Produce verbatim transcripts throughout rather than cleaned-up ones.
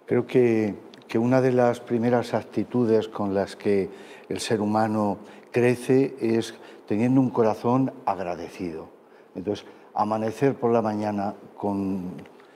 Creo que, que una de las primeras actitudes con las que el ser humano crece es teniendo un corazón agradecido. Entonces, amanecer por la mañana con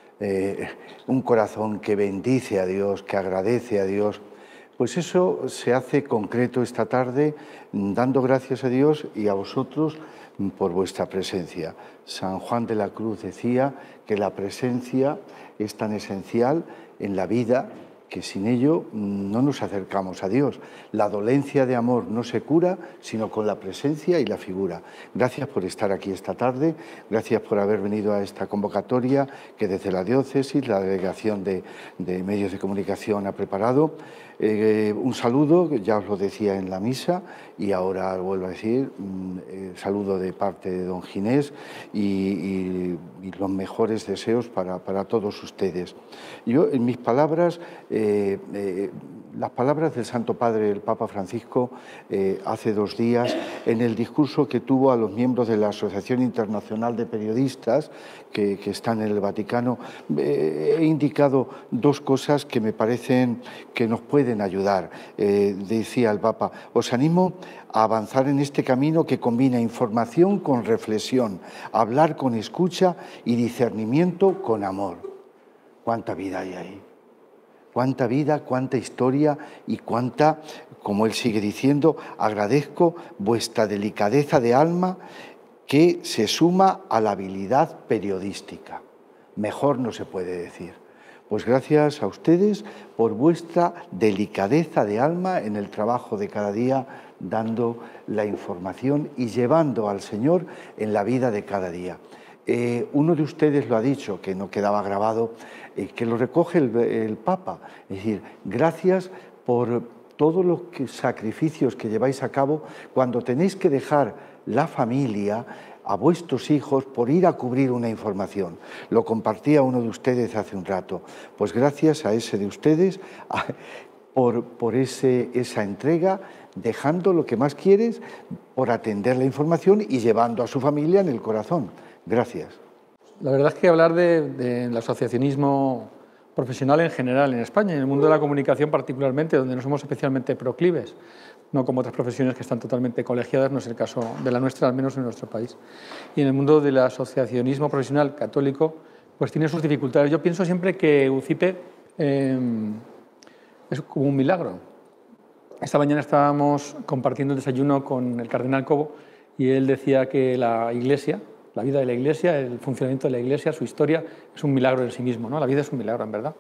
eh, un corazón que bendice a Dios, que agradece a Dios, pues eso se hace concreto esta tarde, dando gracias a Dios y a vosotros por vuestra presencia. San Juan de la Cruz decía que la presencia es tan esencial en la vida que sin ello no nos acercamos a Dios. La dolencia de amor no se cura sino con la presencia y la figura. Gracias por estar aquí esta tarde, gracias por haber venido a esta convocatoria que desde la diócesis, la Delegación de, de Medios de Comunicación ha preparado. Eh, un saludo, ya os lo decía en la misa y ahora vuelvo a decir, eh, saludo de parte de don Ginés y, y, y los mejores deseos para, para todos ustedes. Yo, en mis palabras, eh, eh, las palabras del Santo Padre, el Papa Francisco, eh, hace dos días, en el discurso que tuvo a los miembros de la Asociación Internacional de Periodistas, que, que están en el Vaticano, eh, he indicado dos cosas que me parecen que nos pueden ayudar. Eh, decía el Papa, os animo a avanzar en este camino que combina información con reflexión, hablar con escucha y discernimiento con amor. ¿Cuánta vida hay ahí? Cuánta vida, cuánta historia y cuánta, como él sigue diciendo, agradezco vuestra delicadeza de alma que se suma a la habilidad periodística. Mejor no se puede decir. Pues gracias a ustedes por vuestra delicadeza de alma en el trabajo de cada día, dando la información y llevando al Señor en la vida de cada día. Eh, uno de ustedes lo ha dicho, que no quedaba grabado, eh, que lo recoge el, el Papa. Es decir, gracias por todos los que, sacrificios que lleváis a cabo cuando tenéis que dejar la familia a vuestros hijos por ir a cubrir una información. Lo compartía uno de ustedes hace un rato. Pues gracias a ese de ustedes a, por, por ese, esa entrega, dejando lo que más quieres por atender la información y llevando a su familia en el corazón. Gracias. La verdad es que hablar del de, de asociacionismo profesional en general en España y en el mundo de la comunicación particularmente, donde no somos especialmente proclives, no como otras profesiones que están totalmente colegiadas, no es el caso de la nuestra, al menos en nuestro país. Y en el mundo del asociacionismo profesional católico, pues tiene sus dificultades. Yo pienso siempre que UCIPE eh, es como un milagro. Esta mañana estábamos compartiendo el desayuno con el cardenal Cobo y él decía que la Iglesia, la vida de la Iglesia, el funcionamiento de la Iglesia, su historia, es un milagro en sí mismo, ¿no? La vida es un milagro, en verdad.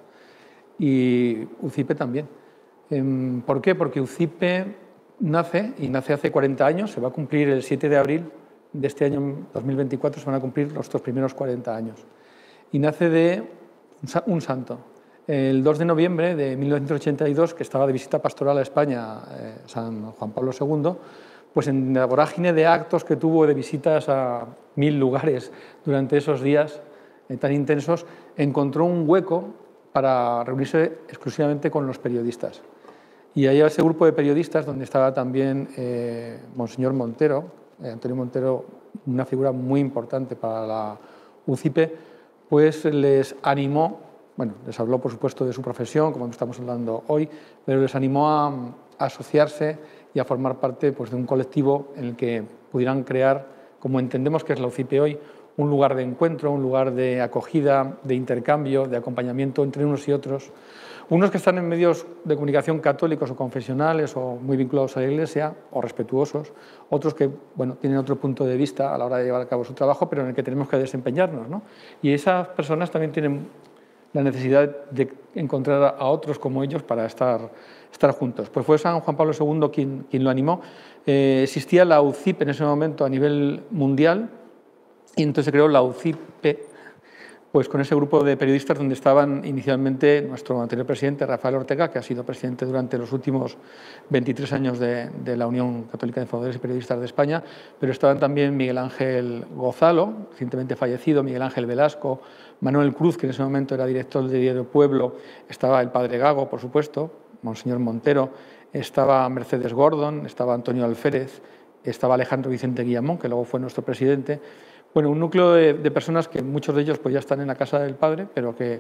Y UCIPE también. ¿Por qué? Porque UCIPE nace, y nace hace cuarenta años, se va a cumplir el siete de abril de este año dos mil veinticuatro, se van a cumplir los dos primeros cuarenta años. Y nace de un santo. El dos de noviembre de mil novecientos ochenta y dos, que estaba de visita pastoral a España, eh, San Juan Pablo segundo, pues en la vorágine de actos que tuvo de visitas a mil lugares durante esos días eh, tan intensos, encontró un hueco para reunirse exclusivamente con los periodistas. Y ahí ese grupo de periodistas, donde estaba también eh, Monseñor Montero, eh, Antonio Montero, una figura muy importante para la UCIPE, pues les animó, bueno, les habló por supuesto de su profesión, como estamos hablando hoy, pero les animó a, a asociarse y a formar parte pues, de un colectivo en el que pudieran crear, como entendemos que es la UCIPE hoy, un lugar de encuentro, un lugar de acogida, de intercambio, de acompañamiento entre unos y otros. Unos que están en medios de comunicación católicos o confesionales o muy vinculados a la Iglesia o respetuosos, otros que bueno, tienen otro punto de vista a la hora de llevar a cabo su trabajo, pero en el que tenemos que desempeñarnos, ¿no? Y esas personas también tienen la necesidad de encontrar a otros como ellos para estar, estar juntos. Pues fue San Juan Pablo segundo quien, quien lo animó. Eh, existía la UCIPE en ese momento a nivel mundial y entonces se creó la UCIPE, pues con ese grupo de periodistas donde estaban inicialmente nuestro anterior presidente, Rafael Ortega, que ha sido presidente durante los últimos veintitrés años de, de la Unión Católica de Informadores y Periodistas de España, pero estaban también Miguel Ángel Gozalo, recientemente fallecido, Miguel Ángel Velasco, Manuel Cruz, que en ese momento era director del diario Pueblo, estaba el padre Gago, por supuesto, Monseñor Montero, estaba Mercedes Gordon, estaba Antonio Alférez, estaba Alejandro Vicente Guillamón, que luego fue nuestro presidente. Bueno, un núcleo de, de personas que muchos de ellos pues, ya están en la casa del padre, pero que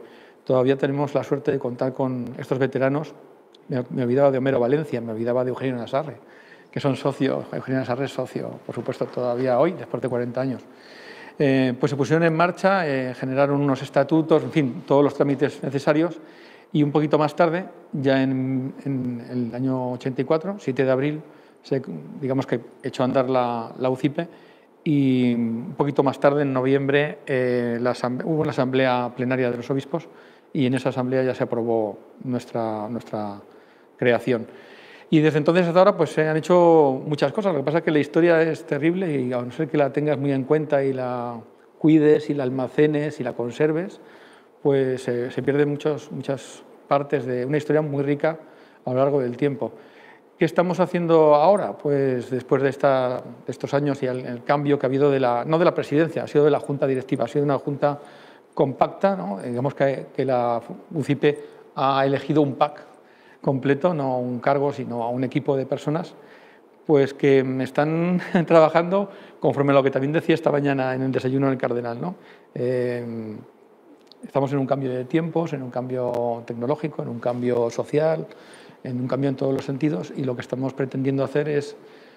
todavía tenemos la suerte de contar con estos veteranos. Me, me olvidaba de Homero Valencia, me olvidaba de Eugenio Nassarre, que son socios. Eugenio Nassarre es socio, por supuesto, todavía hoy, después de cuarenta años. Eh, pues se pusieron en marcha, eh, generaron unos estatutos, en fin, todos los trámites necesarios, y un poquito más tarde, ya en, en el año ochenta y cuatro, siete de abril, se, digamos que echó a andar la, la U C I P E, y un poquito más tarde, en noviembre, eh, la hubo una asamblea plenaria de los obispos, y en esa asamblea ya se aprobó nuestra, nuestra creación. Y desde entonces hasta ahora pues, se han hecho muchas cosas. Lo que pasa es que la historia es terrible y a no ser que la tengas muy en cuenta y la cuides y la almacenes y la conserves, pues eh, se pierden muchos, muchas partes de una historia muy rica a lo largo del tiempo. ¿Qué estamos haciendo ahora? Pues después de, esta, de estos años y el, el cambio que ha habido, de la, no de la presidencia, ha sido de la junta directiva, ha sido una junta compacta, ¿no? Digamos que, que la U C I P E ha elegido un pack completo, no un cargo, sino a un equipo de personas pues, que están trabajando conforme a lo que también decía esta mañana en el desayuno del Cardenal, ¿no? Eh, estamos en un cambio de tiempos, en un cambio tecnológico, en un cambio social, en un cambio en todos los sentidos, y lo que estamos pretendiendo hacer es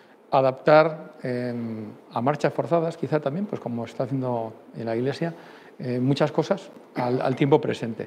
adaptar eh, a marchas forzadas, quizá también, pues como está haciendo en la Iglesia, eh, muchas cosas al, al tiempo presente.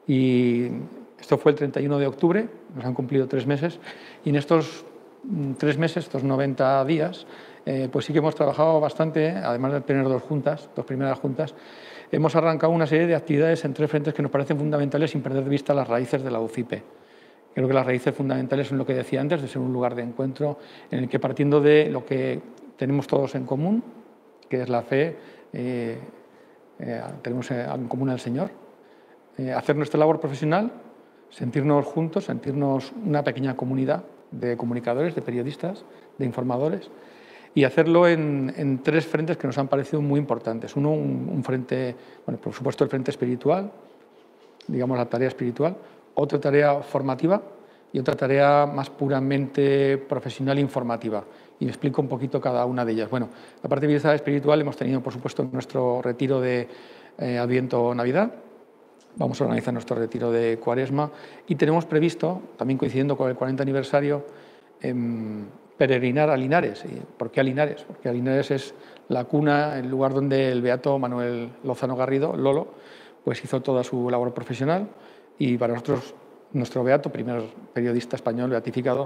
Y esto fue el treinta y uno de octubre, nos han cumplido tres meses, y en estos tres meses, estos noventa días, eh, pues sí que hemos trabajado bastante, además de tener dos juntas, dos primeras juntas, hemos arrancado una serie de actividades en tres frentes que nos parecen fundamentales sin perder de vista las raíces de la U C I P E. Creo que las raíces fundamentales son lo que decía antes, de ser un lugar de encuentro en el que, partiendo de lo que tenemos todos en común, que es la fe, eh, eh, tenemos en común al Señor, eh, hacer nuestra labor profesional, sentirnos juntos, sentirnos una pequeña comunidad de comunicadores, de periodistas, de informadores, y hacerlo en, en tres frentes que nos han parecido muy importantes. Uno, un, un frente, bueno, por supuesto el frente espiritual, digamos la tarea espiritual, otra tarea formativa y otra tarea más puramente profesional e informativa. Y me explico un poquito cada una de ellas. Bueno, la parte de vida espiritual hemos tenido, por supuesto, nuestro retiro de eh, Adviento-Navidad. Vamos a organizar nuestro retiro de Cuaresma y tenemos previsto, también coincidiendo con el cuarenta aniversario, eh, peregrinar a Linares. ¿Por qué a Linares? Porque a Linares es la cuna, el lugar donde el beato Manuel Lozano Garrido, Lolo, pues hizo toda su labor profesional, y para nosotros, nuestro beato, primer periodista español beatificado,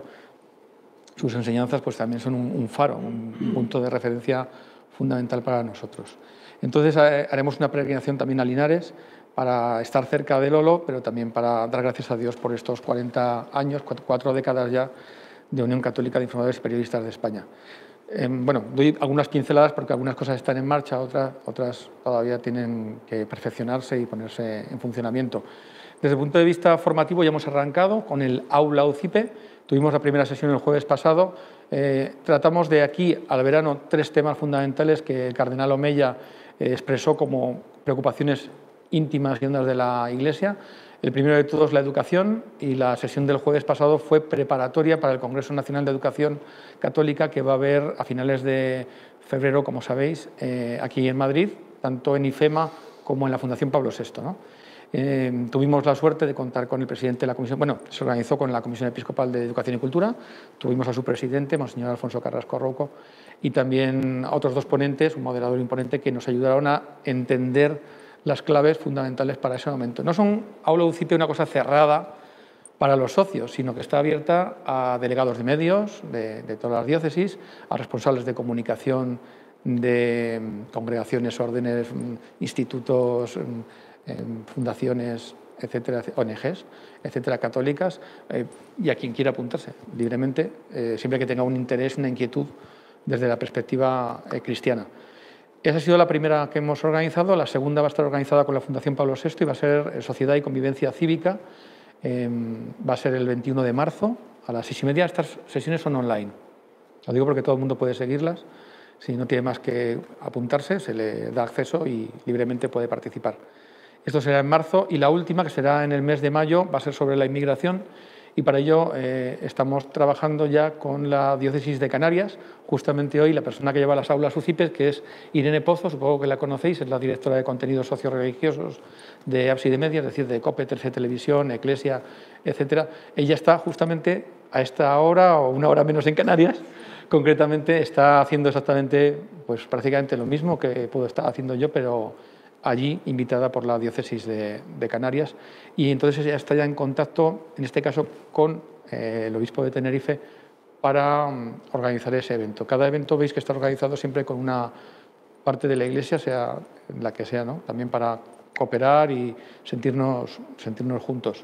sus enseñanzas pues también son un, un faro, un, un punto de referencia fundamental para nosotros. Entonces haremos una peregrinación también a Linares para estar cerca de Lolo, pero también para dar gracias a Dios por estos cuarenta años, cuatro, cuatro décadas ya de Unión Católica de Informadores y Periodistas de España. Eh, bueno, doy algunas pinceladas porque algunas cosas están en marcha, otras, otras todavía tienen que perfeccionarse y ponerse en funcionamiento. Desde el punto de vista formativo ya hemos arrancado con el Aula U C I P E. Tuvimos la primera sesión el jueves pasado. Eh, tratamos de aquí al verano tres temas fundamentales que el cardenal Omeya eh, expresó como preocupaciones íntimas y hondas de la Iglesia. El primero de todos, la educación, y la sesión del jueves pasado fue preparatoria para el Congreso Nacional de Educación Católica que va a haber a finales de febrero, como sabéis, eh, aquí en Madrid, tanto en IFEMA como en la Fundación Pablo sexto, ¿no? Eh, tuvimos la suerte de contar con el presidente de la comisión, bueno, se organizó con la Comisión Episcopal de Educación y Cultura, tuvimos a su presidente, Monseñor Alfonso Carrasco Rouco, y también a otros dos ponentes, un moderador imponente, que nos ayudaron a entender las claves fundamentales para ese momento. No son Aula U C I P E una cosa cerrada para los socios, sino que está abierta a delegados de medios de, de todas las diócesis, a responsables de comunicación de congregaciones, órdenes, institutos, fundaciones, etcétera, O N Ges, etcétera, católicas, eh, y a quien quiera apuntarse libremente, eh, siempre que tenga un interés, una inquietud desde la perspectiva eh, cristiana. Esa ha sido la primera que hemos organizado. La segunda va a estar organizada con la Fundación Pablo sexto y va a ser eh, Sociedad y Convivencia Cívica. Eh, va a ser el veintiuno de marzo a las seis y media. Estas sesiones son online. Lo digo porque todo el mundo puede seguirlas. Si no tiene más que apuntarse, se le da acceso y libremente puede participar. Esto será en marzo, y la última, que será en el mes de mayo, va a ser sobre la inmigración, y para ello eh, estamos trabajando ya con la diócesis de Canarias. Justamente hoy la persona que lleva las aulas U C I P E, que es Irene Pozo, supongo que la conocéis, es la directora de contenidos socioreligiosos de Ábside Media, es decir, de COPE, Tercer Televisión, Eclesia, etcétera. Ella está justamente a esta hora o una hora menos en Canarias. Concretamente está haciendo exactamente, pues prácticamente lo mismo que puedo estar haciendo yo, pero allí invitada por la diócesis de, de Canarias, y entonces ella está ya en contacto, en este caso, con eh, el obispo de Tenerife para um, organizar ese evento. Cada evento veis que está organizado siempre con una parte de la Iglesia, sea la que sea, ¿no? También para cooperar y sentirnos, sentirnos juntos.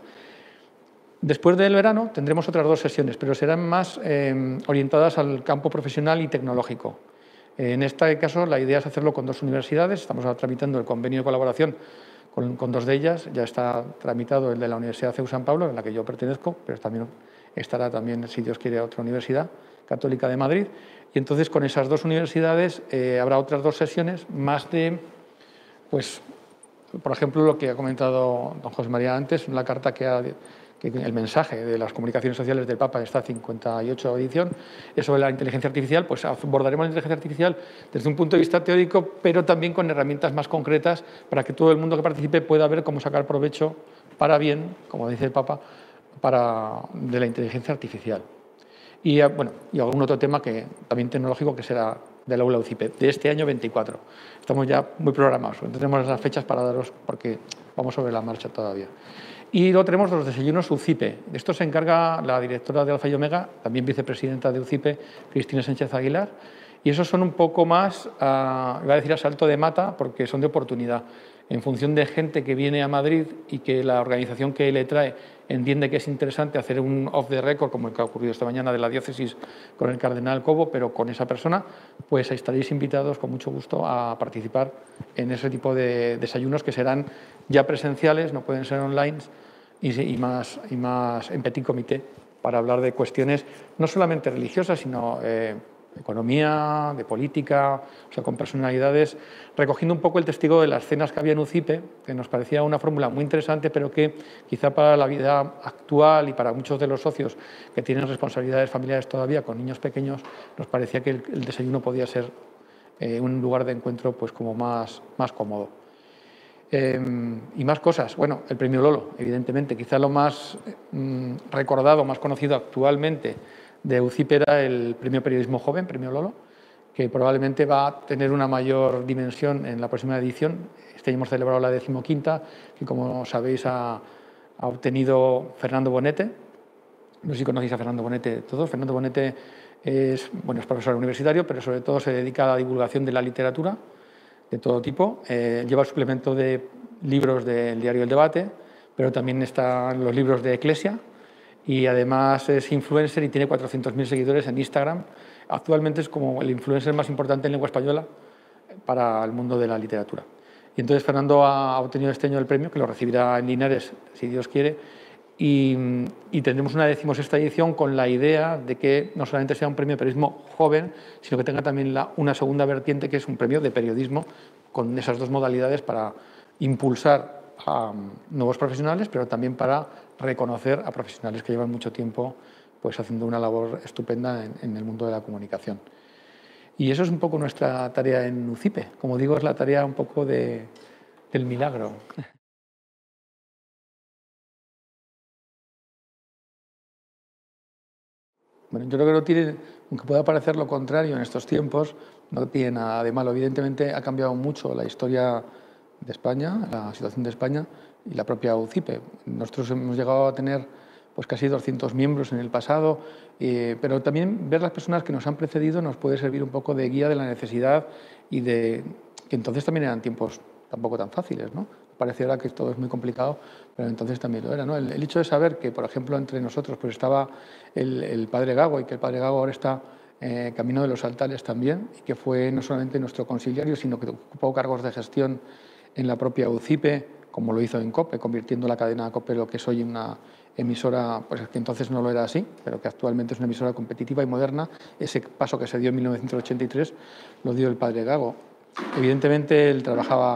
Después del verano tendremos otras dos sesiones, pero serán más eh, orientadas al campo profesional y tecnológico. En este caso, la idea es hacerlo con dos universidades. Estamos tramitando el convenio de colaboración con, con dos de ellas. Ya está tramitado el de la Universidad C E U San Pablo, en la que yo pertenezco, pero también estará también, si Dios quiere, otra universidad católica de Madrid. Y entonces, con esas dos universidades eh, habrá otras dos sesiones más de, pues, por ejemplo, lo que ha comentado don José María antes, la carta que ha... el mensaje de las comunicaciones sociales del Papa, esta cincuenta y ocho edición, es sobre la inteligencia artificial. Pues abordaremos la inteligencia artificial desde un punto de vista teórico, pero también con herramientas más concretas para que todo el mundo que participe pueda ver cómo sacar provecho para bien, como dice el Papa, para, de la inteligencia artificial. Y, bueno, y algún otro tema que, también tecnológico, que será del aula U C I P E, de este año veinticuatro. Estamos ya muy programados, tenemos las fechas para daros porque vamos sobre la marcha todavía. Y luego tenemos los desayunos U C I P E. De esto se encarga la directora de Alfa y Omega, también vicepresidenta de U C I P E, Cristina Sánchez Aguilar. Y esos son un poco más, uh, iba a decir a salto de mata, porque son de oportunidad. En función de gente que viene a Madrid y que la organización que le trae entiende que es interesante hacer un off the record, como el que ha ocurrido esta mañana de la diócesis con el cardenal Cobo, pero con esa persona, pues estaréis invitados con mucho gusto a participar en ese tipo de desayunos que serán ya presenciales, no pueden ser online, y más, y más en petit comité, para hablar de cuestiones no solamente religiosas, sino eh, de economía, de política, o sea, con personalidades, recogiendo un poco el testigo de las cenas que había en U C I P E, que nos parecía una fórmula muy interesante, pero que quizá para la vida actual y para muchos de los socios que tienen responsabilidades familiares todavía con niños pequeños, nos parecía que el, el desayuno podía ser eh, un lugar de encuentro pues, como más, más cómodo. Eh, y más cosas. Bueno, el premio Lolo, evidentemente, quizá lo más mm, recordado, más conocido actualmente de U C I P E era el premio Periodismo Joven, premio Lolo, que probablemente va a tener una mayor dimensión en la próxima edición. Este año hemos celebrado la decimoquinta, que como sabéis ha, ha obtenido Fernando Bonete. No sé si conocéis a Fernando Bonete todos. Fernando Bonete es, bueno, es profesor universitario, pero sobre todo se dedica a la divulgación de la literatura de todo tipo. Eh, lleva el suplemento de libros del diario El Debate, pero también están los libros de Eclesia, y además es influencer y tiene cuatrocientos mil seguidores en Instagram. Actualmente es como el influencer más importante en lengua española para el mundo de la literatura. Y entonces Fernando ha obtenido este año el premio, que lo recibirá en Linares, si Dios quiere, y, y tendremos una decimosexta edición con la idea de que no solamente sea un premio de periodismo joven, sino que tenga también la, una segunda vertiente, que es un premio de periodismo, con esas dos modalidades para impulsar a nuevos profesionales, pero también para reconocer a profesionales que llevan mucho tiempo pues, haciendo una labor estupenda en, en el mundo de la comunicación. Y eso es un poco nuestra tarea en U C I P E. Como digo, es la tarea un poco de, del milagro. Bueno, yo creo que no tiene, aunque pueda parecer lo contrario en estos tiempos, no tiene nada de malo. Evidentemente ha cambiado mucho la historia de España, la situación de España y la propia U C I P E. Nosotros hemos llegado a tener pues, casi doscientos miembros en el pasado, eh, pero también ver las personas que nos han precedido nos puede servir un poco de guía de la necesidad y de que entonces también eran tiempos tampoco tan fáciles, ¿no? Parece ahora que todo es muy complicado, pero entonces también lo era, ¿no? El, el hecho de saber que, por ejemplo, entre nosotros pues estaba el, el padre Gago, y que el padre Gago ahora está eh, camino de los altares también, y que fue no solamente nuestro conciliario, sino que ocupó cargos de gestión en la propia U C I P E, como lo hizo en COPE, convirtiendo la cadena COPE lo que es hoy una emisora, pues que entonces no lo era así, pero que actualmente es una emisora competitiva y moderna. Ese paso que se dio en mil novecientos ochenta y tres lo dio el padre Gago. Evidentemente él trabajaba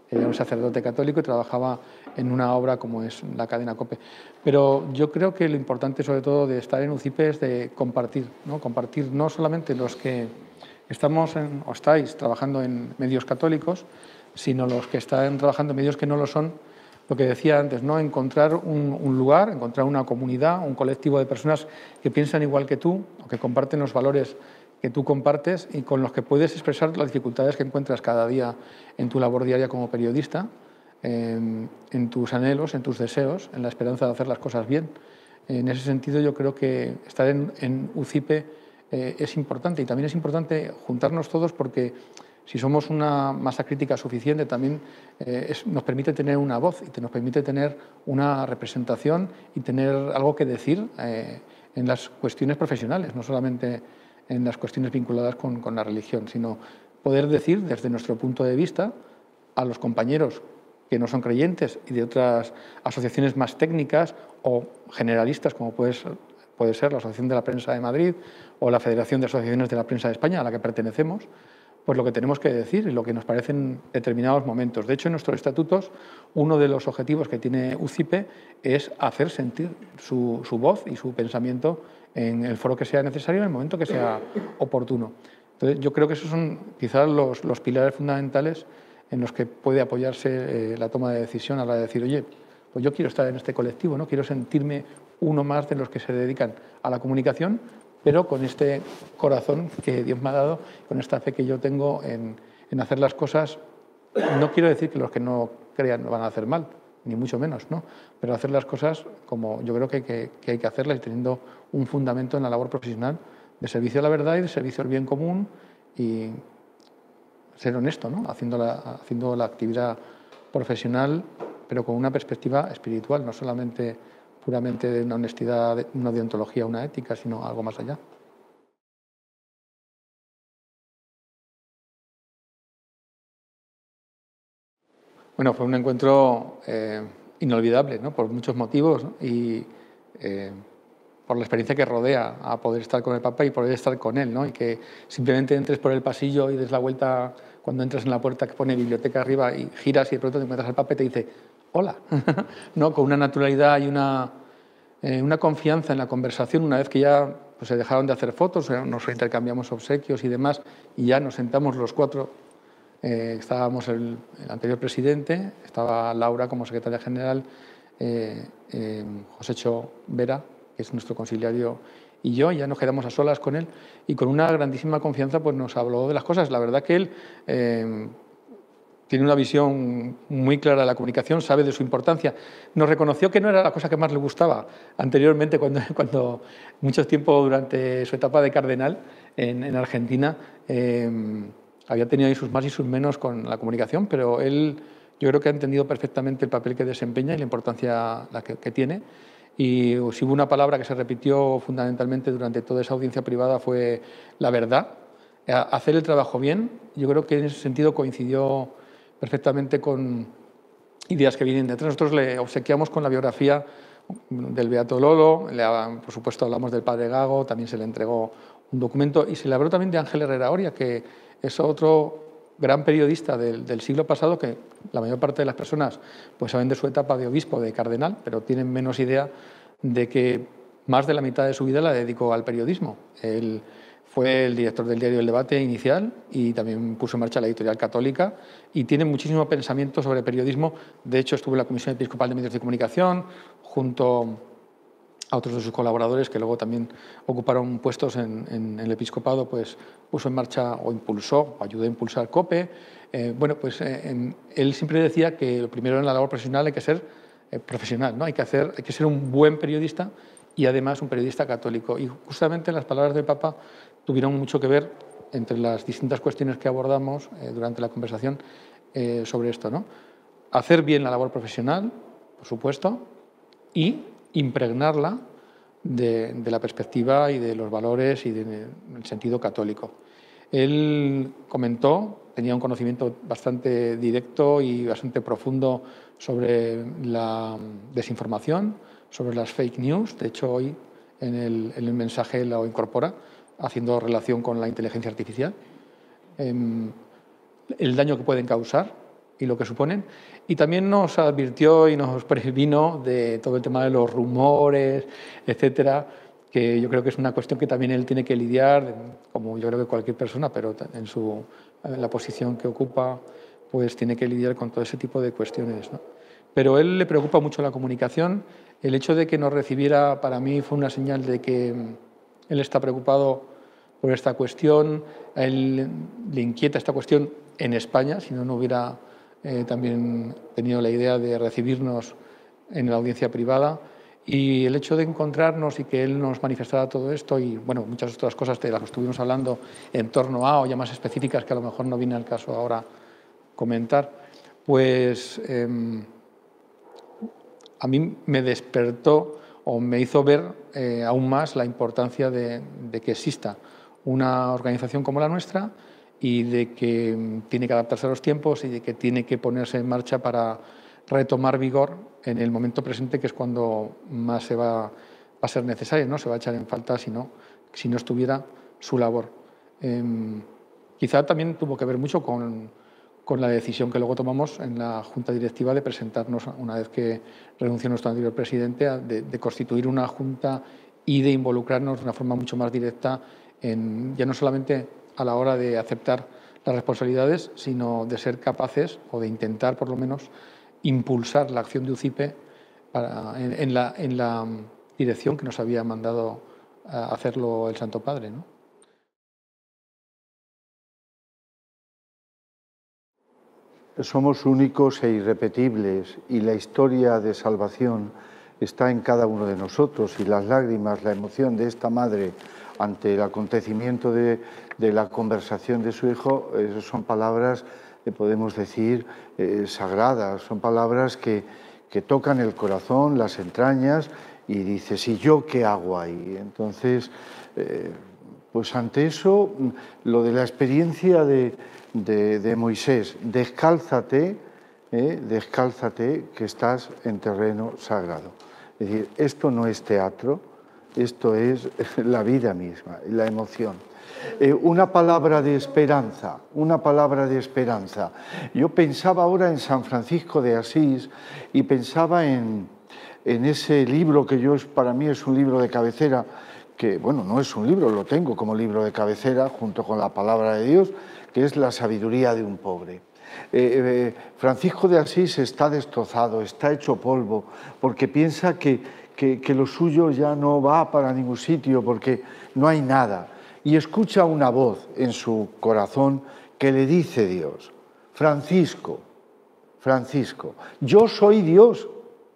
Era un sacerdote católico y trabajaba en una obra como es la cadena COPE. Pero yo creo que lo importante, sobre todo, de estar en UCIPE es de compartir, ¿no? Compartir no solamente los que estamos en, o estáis trabajando en medios católicos, sino los que están trabajando en medios que no lo son. Lo que decía antes, ¿no? Encontrar un, un lugar, encontrar una comunidad, un colectivo de personas que piensan igual que tú, o que comparten los valores que tú compartes y con los que puedes expresar las dificultades que encuentras cada día en tu labor diaria como periodista, en, en tus anhelos, en tus deseos, en la esperanza de hacer las cosas bien. En ese sentido, yo creo que estar en, en UCIPE eh, es importante, y también es importante juntarnos todos, porque si somos una masa crítica suficiente, también eh, es, nos permite tener una voz y te nos permite tener una representación y tener algo que decir eh, en las cuestiones profesionales, no solamente en las cuestiones vinculadas con, con la religión, sino poder decir desde nuestro punto de vista a los compañeros que no son creyentes y de otras asociaciones más técnicas o generalistas, como puede ser, puede ser la Asociación de la Prensa de Madrid o la Federación de Asociaciones de la Prensa de España, a la que pertenecemos, pues lo que tenemos que decir y lo que nos parece en determinados momentos. De hecho, en nuestros estatutos, uno de los objetivos que tiene UCIPE es hacer sentir su, su voz y su pensamiento en el foro que sea necesario, en el momento que sea oportuno. Entonces, yo creo que esos son quizás los, los pilares fundamentales en los que puede apoyarse eh, la toma de decisión a la de decir, oye, pues yo quiero estar en este colectivo, ¿no? Quiero sentirme uno más de los que se dedican a la comunicación, pero con este corazón que Dios me ha dado, con esta fe que yo tengo en, en hacer las cosas. No quiero decir que los que no crean no van a hacer mal, ni mucho menos, ¿no? Pero hacer las cosas como yo creo que, que, que hay que hacerlas, y teniendo un fundamento en la labor profesional de servicio a la verdad y de servicio al bien común, y ser honesto, ¿no? Haciendo la, haciendo la actividad profesional, pero con una perspectiva espiritual, no solamente puramente de una honestidad, una deontología, una ética, sino algo más allá. Bueno, fue un encuentro eh, inolvidable, ¿no? Por muchos motivos, ¿no? Y eh, por la experiencia que rodea a poder estar con el Papa y poder estar con él, ¿no? Y que simplemente entres por el pasillo y des la vuelta cuando entras en la puerta que pone biblioteca arriba y giras y de pronto te encuentras al Papa y te dice hola, ¿no? Con una naturalidad y una, eh, una confianza en la conversación. Una vez que ya pues, se dejaron de hacer fotos, nos intercambiamos obsequios y demás, y ya nos sentamos los cuatro. Eh, estábamos el, el anterior presidente, estaba Laura como secretaria general, eh, eh, Josécho Vera, que es nuestro conciliario, y yo, y ya nos quedamos a solas con él, y con una grandísima confianza pues, nos habló de las cosas. La verdad que él eh, tiene una visión muy clara de la comunicación, sabe de su importancia. Nos reconoció que no era la cosa que más le gustaba anteriormente, cuando, cuando mucho tiempo durante su etapa de cardenal en, en Argentina, eh, había tenido ahí sus más y sus menos con la comunicación, pero él yo creo que ha entendido perfectamente el papel que desempeña y la importancia la que, que tiene. Y si hubo una palabra que se repitió fundamentalmente durante toda esa audiencia privada fue la verdad, hacer el trabajo bien. Yo creo que en ese sentido coincidió perfectamente con ideas que vienen detrás. Nosotros le obsequiamos con la biografía del Beato Lolo, le, por supuesto hablamos del Padre Gago, también se le entregó un documento, y se le habló también de Ángel Herrera Oria, que es otro gran periodista del, del siglo pasado, que la mayor parte de las personas pues, saben de su etapa de obispo, de cardenal, pero tienen menos idea de que más de la mitad de su vida la dedicó al periodismo. Él fue el director del diario El Debate inicial y también puso en marcha la editorial Católica, y tiene muchísimo pensamiento sobre periodismo. De hecho, estuvo en la Comisión Episcopal de Medios de Comunicación junto a otros de sus colaboradores que luego también ocuparon puestos en, en el episcopado, pues puso en marcha o impulsó, o ayudó a impulsar COPE. Eh, bueno, pues eh, en, él siempre decía que lo primero en la labor profesional hay que ser eh, profesional, ¿no? Hay que hacer, hay que ser un buen periodista y además un periodista católico. Y justamente las palabras del Papa tuvieron mucho que ver entre las distintas cuestiones que abordamos eh, durante la conversación eh, sobre esto, ¿no? Hacer bien la labor profesional, por supuesto, y impregnarla de, de la perspectiva y de los valores y del sentido católico. Él comentó, tenía un conocimiento bastante directo y bastante profundo sobre la desinformación, sobre las fake news. De hecho, hoy en el, en el mensaje lo incorpora, haciendo relación con la inteligencia artificial, eh, el daño que pueden causar y lo que suponen. Y también nos advirtió y nos previno de todo el tema de los rumores, etcétera, que yo creo que es una cuestión que también él tiene que lidiar, como yo creo que cualquier persona, pero en, su, en la posición que ocupa, pues tiene que lidiar con todo ese tipo de cuestiones, ¿no? Pero a él le preocupa mucho la comunicación. El hecho de que nos recibiera, para mí, fue una señal de que él está preocupado por esta cuestión. A él le inquieta esta cuestión en España, si no, no hubiera eh, también tenido la idea de recibirnos en la audiencia privada. Y el hecho de encontrarnos y que él nos manifestara todo esto y, bueno, muchas otras cosas de las que estuvimos hablando en torno a, o ya más específicas, que a lo mejor no viene al caso ahora comentar, pues eh, a mí me despertó o me hizo ver eh, aún más la importancia de, de que exista una organización como la nuestra y de que tiene que adaptarse a los tiempos y de que tiene que ponerse en marcha para retomar vigor en el momento presente, que es cuando más se va, va a ser necesario, ¿no? Se va a echar en falta si no, si no estuviera su labor. Eh, quizá también tuvo que ver mucho con, con la decisión que luego tomamos en la Junta Directiva de presentarnos, una vez que renunció nuestro anterior presidente, de, de constituir una Junta y de involucrarnos de una forma mucho más directa, en, ya no solamente a la hora de aceptar las responsabilidades, sino de ser capaces, o de intentar por lo menos, impulsar la acción de U C I P E para, en, en, la, en la dirección que nos había mandado a hacerlo el Santo Padre, ¿no? Somos únicos e irrepetibles y la historia de salvación está en cada uno de nosotros, y las lágrimas, la emoción de esta madre ante el acontecimiento de, de la conversación de su hijo, eh, son palabras, eh, podemos decir, eh, sagradas, son palabras que, que tocan el corazón, las entrañas, y dices, ¿y yo qué hago ahí? Entonces, eh, pues ante eso, lo de la experiencia de, de, de Moisés, descálzate, eh, descálzate que estás en terreno sagrado. Es decir, esto no es teatro, esto es la vida misma, la emoción. Eh, una palabra de esperanza, una palabra de esperanza. Yo pensaba ahora en San Francisco de Asís y pensaba en, en ese libro que yo, para mí es un libro de cabecera, que, bueno, no es un libro, lo tengo como libro de cabecera junto con la palabra de Dios, que es La sabiduría de un pobre. Eh, eh, Francisco de Asís está destrozado, está hecho polvo, porque piensa que, que, que lo suyo ya no va para ningún sitio, porque no hay nada. Y escucha una voz en su corazón que le dice Dios, Francisco, Francisco, yo soy Dios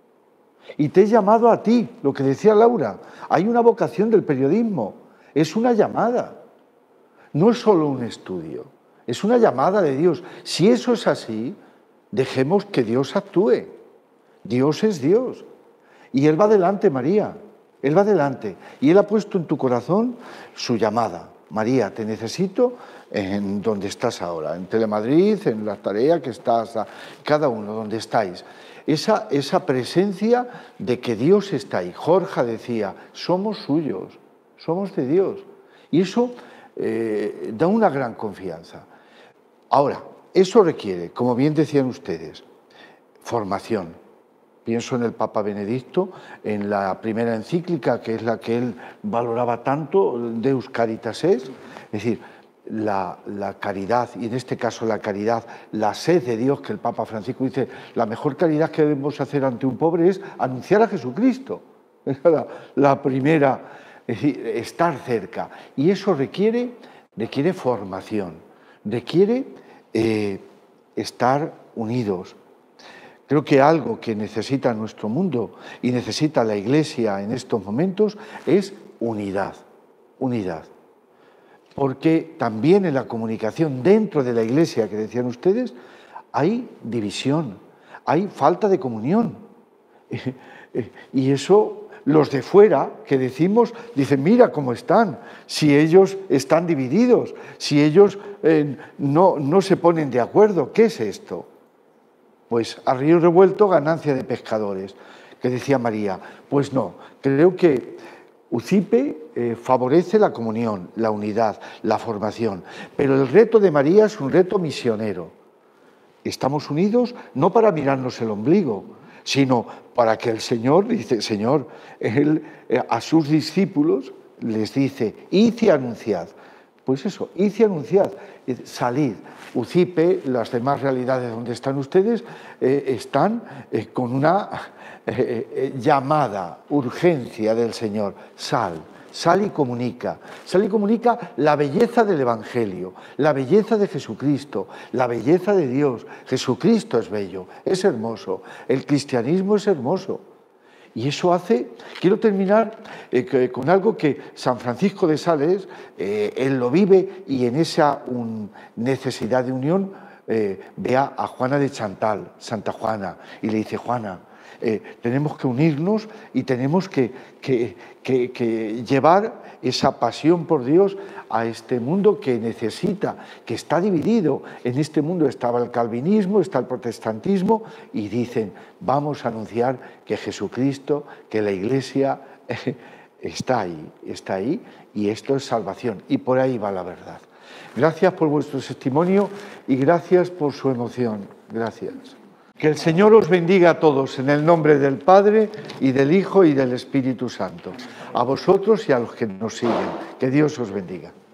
y te he llamado a ti, lo que decía Laura. Hay una vocación del periodismo, es una llamada, no es solo un estudio, es una llamada de Dios. Si eso es así, dejemos que Dios actúe. Dios es Dios. Y Él va delante, María, Él va delante. Y Él ha puesto en tu corazón su llamada. María, te necesito en donde estás ahora, en Telemadrid, en la tarea que estás, cada uno, donde estáis. Esa, esa presencia de que Dios está ahí. Jorge decía, somos suyos, somos de Dios. Y eso eh, da una gran confianza. Ahora, eso requiere, como bien decían ustedes, formación. Pienso en el Papa Benedicto, en la primera encíclica, que es la que él valoraba tanto, Deus Caritas es, es decir, la, la caridad, y en este caso la caridad, la sed de Dios, que el Papa Francisco dice, la mejor caridad que debemos hacer ante un pobre es anunciar a Jesucristo. Es la, la primera, es decir, estar cerca. Y eso requiere, requiere formación, requiere eh, estar unidos. Creo que algo que necesita nuestro mundo y necesita la Iglesia en estos momentos es unidad, unidad. Porque también en la comunicación dentro de la Iglesia, que decían ustedes, hay división, hay falta de comunión. Y eso, los de fuera, que decimos, dicen, mira cómo están, si ellos están divididos, si ellos eh, no, no se ponen de acuerdo, ¿qué es esto? Pues a río revuelto, ganancia de pescadores, que decía María. Pues no, creo que U C I P E eh, favorece la comunión, la unidad, la formación, pero el reto de María es un reto misionero. Estamos unidos no para mirarnos el ombligo, sino para que el Señor, dice, Señor, Él a sus discípulos les dice, id y anunciad. Pues eso, id y anunciad, salid. UCIPE, las demás realidades donde están ustedes, eh, están eh, con una eh, eh, llamada, urgencia del Señor. Sal, sal y comunica. Sal y comunica la belleza del Evangelio, la belleza de Jesucristo, la belleza de Dios. Jesucristo es bello, es hermoso, el cristianismo es hermoso. Y eso hace, quiero terminar eh, con algo que San Francisco de Sales, eh, él lo vive y en esa un, necesidad de unión eh, ve a, a Juana de Chantal, Santa Juana, y le dice, Juana, eh, tenemos que unirnos y tenemos que, que, que, que llevar esa pasión por Dios a este mundo que necesita, que está dividido. En este mundo estaba el calvinismo, está el protestantismo, y dicen, vamos a anunciar que Jesucristo, que la Iglesia eh, está ahí, está ahí, y esto es salvación, y por ahí va la verdad. Gracias por vuestro testimonio y gracias por su emoción. Gracias. Que el Señor os bendiga a todos en el nombre del Padre y del Hijo y del Espíritu Santo. A vosotros y a los que nos siguen. Que Dios os bendiga.